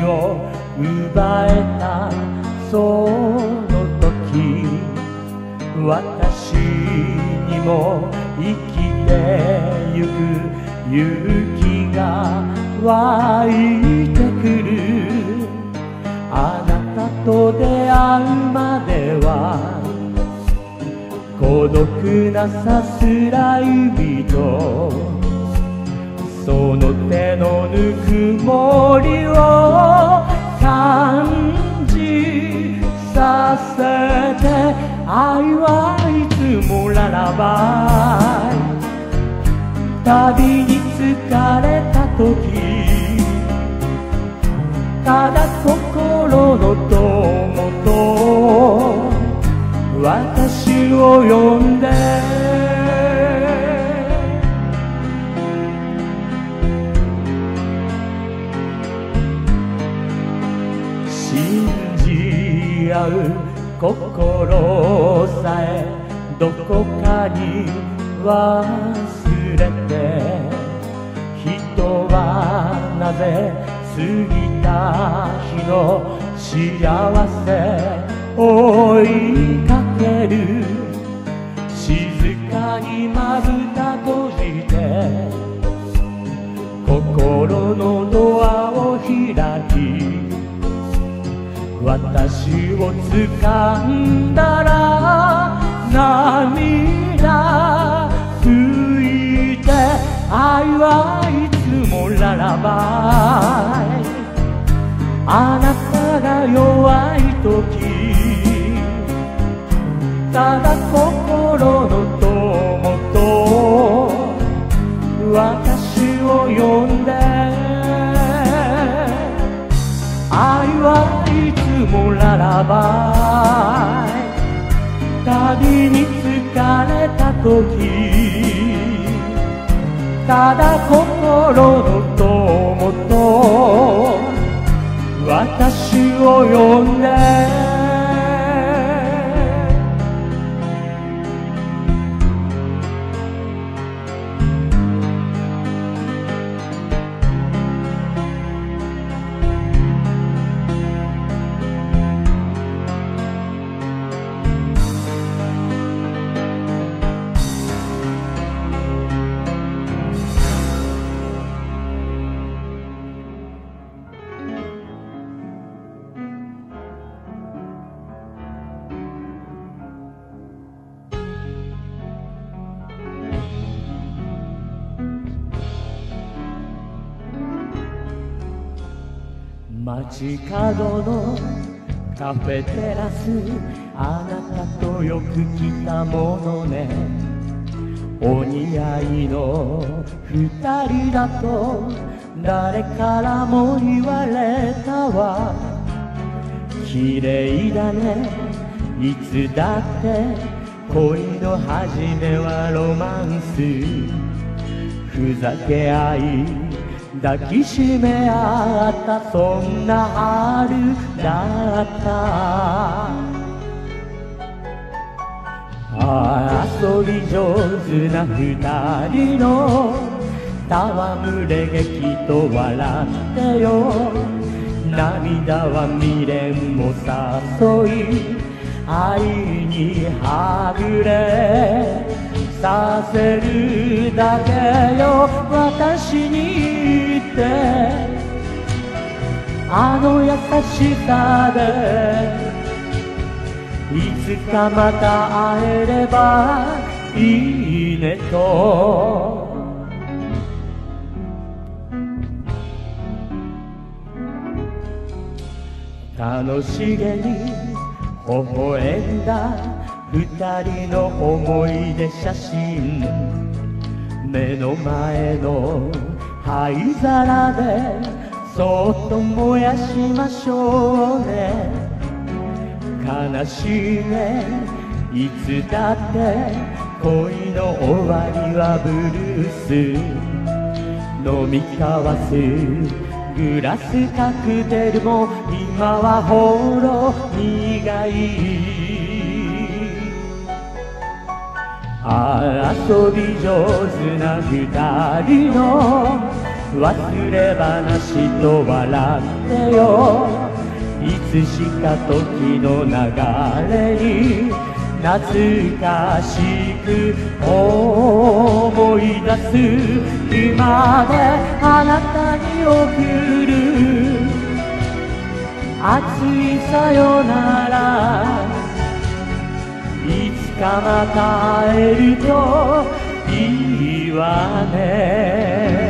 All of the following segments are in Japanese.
を奪えたその時、私にも生きてゆく勇気が湧いてくる。あなたと出会うまでは孤独なさすらいとその手のぬくもりを感じさせて、愛はいつもララバイ。旅に疲れた時、ただ心の友と私を呼んで、信じ合う心さえどこかに忘れて、人はなぜ過ぎた日の幸せ追いかける。静かにまぶた閉じて心のドアを開き、私を掴んだら涙拭いて、愛はいつもララバイ。あなたが弱い時、ただ心の友と私を呼んで、愛はいつもララバイ。旅に疲れた時、ただ心の友と私を呼んで、街角のカフェテラス、あなたとよく来たものね。お似合いの二人だと誰からも言われたわ。綺麗だね、いつだって恋の始めはロマンス。ふざけ合い抱きしめ合った、そんな春だった。ああ、遊び上手な二人の戯れ劇と笑ってよ。涙は未練も誘い、愛にはぐれさせるだけよ。私に言って、あの優しさでいつかまた会えればいいねと。楽しげに微笑んだ二人の思い出写真、目の前の灰皿でそっと燃やしましょうね。悲しいね、いつだって恋の終わりはブルース。飲み交わすグラスカクテルも今はほろ苦い。ああ、遊び上手な二人の忘れ話と笑ってよ。いつしか時の流れに懐かしく思い出す。今であなたに送る熱いさよなら。いつかまた会えるといいわね。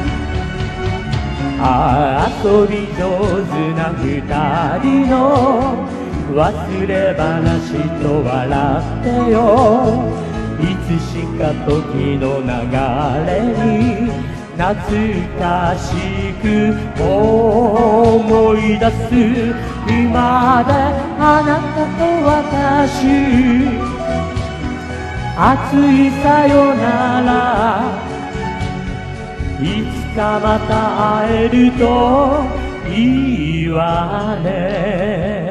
ああ遊び上手な二人の忘れ話と笑ってよ。いつしか時の流れに懐かしく思い出す。今であなたと私熱いさよなら。いつかまた会えるといいわね。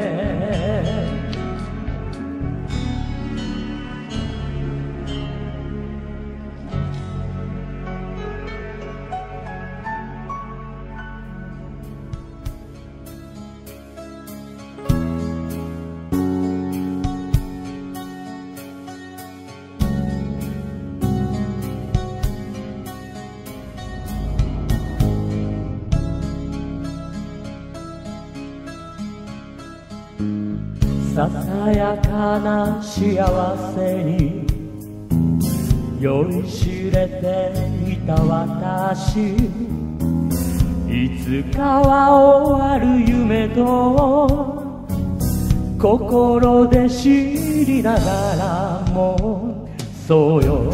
ささやかな幸せに酔いしれていた私。いつかは終わる夢と心で知りながらも、そうよ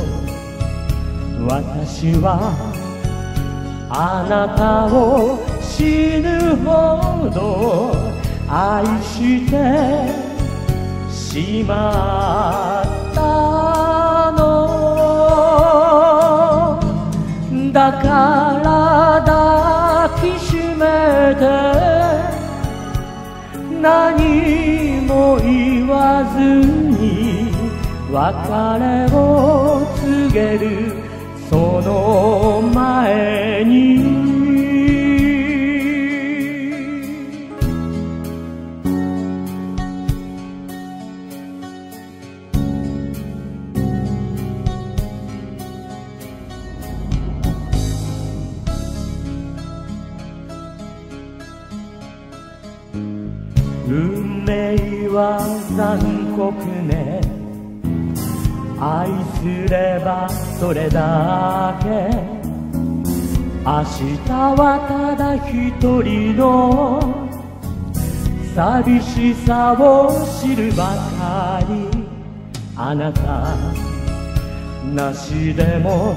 私はあなたを死ぬほど愛してしまったのだから抱きしめて何も言わずに別れを告げる。その前に運命は残酷ね。愛すればそれだけ。明日はただ一人の寂しさを知るばかり。あなたなしでも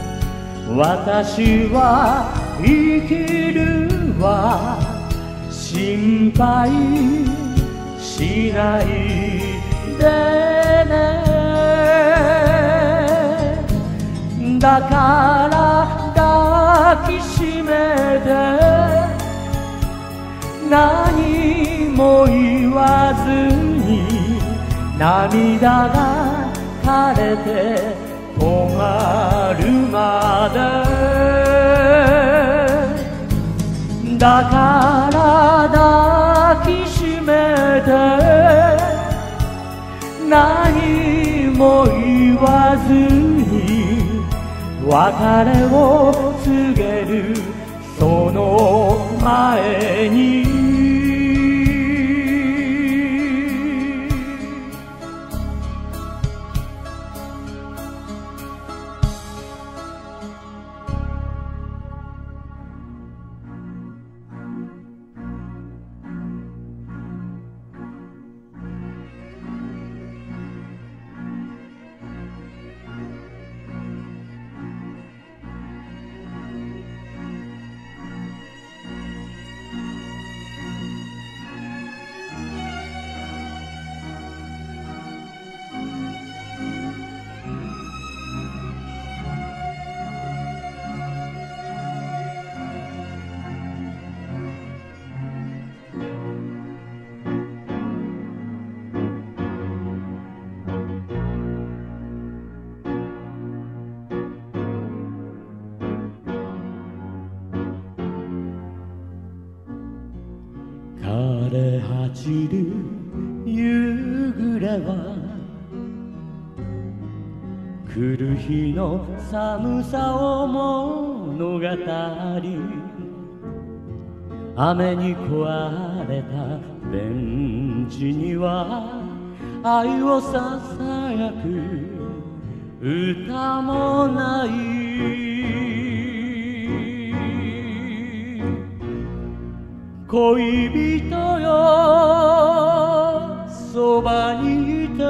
私は生きるわ。心配しないでね。だから抱きしめて何も言わずに涙が垂れて止まるまで。だから抱きしめて何も言わずに別れを告げる。その前にちる夕暮れは来る日の寒さを物語、雨に壊れたベンチには愛をささやく歌もない。恋人よそばにいて、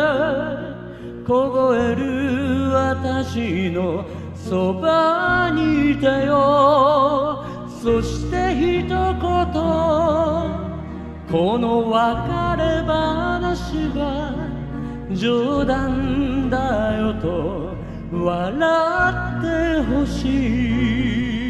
凍える私のそばにいてよ。そして一言、この別れ話は冗談だよと笑ってほしい。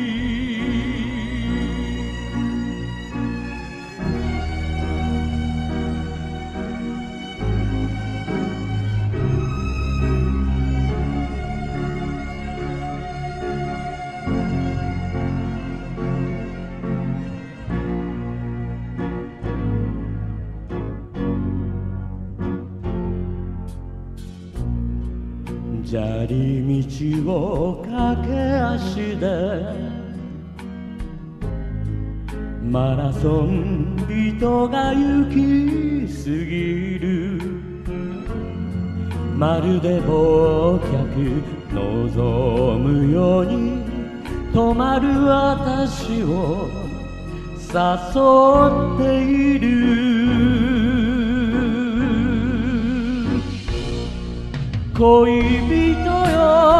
砂利道を駆け足でマラソン人が行き過ぎる。まるで忘却望むように止まる私を誘っている。恋人よ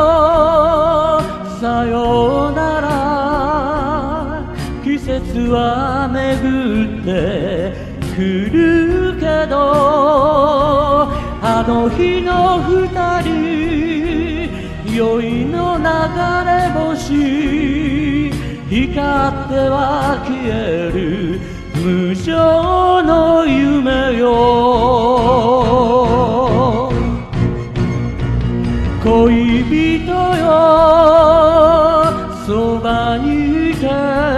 さようなら、季節は巡ってくるけど、あの日の二人酔いの流れ星、光っては消える無常の夢よ。恋人よそばにいて、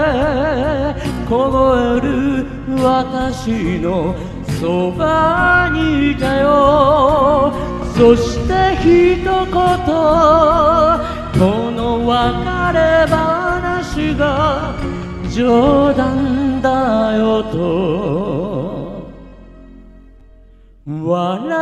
凍える私のそばにいてよ。そして一言、この別れ話が冗談だよと笑